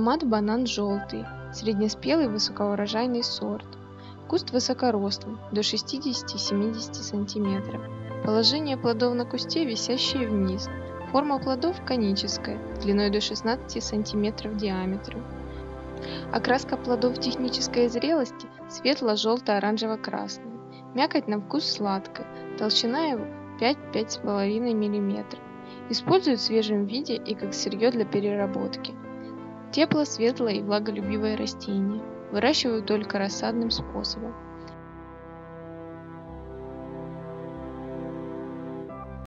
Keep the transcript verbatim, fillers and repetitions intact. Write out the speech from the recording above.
Томат банан желтый, среднеспелый высокоурожайный сорт. Куст высокорослый, до шестидесяти-семидесяти сантиметров. Положение плодов на кусте висящие вниз. Форма плодов коническая, длиной до шестнадцати сантиметров диаметром. Окраска плодов технической зрелости светло-желто-оранжево-красная. Мякоть на вкус сладкая, толщина его пять-пять с половиной миллиметров. Используют в свежем виде и как сырье для переработки. Тепло, светлое и влаголюбивое растение. Выращивают только рассадным способом.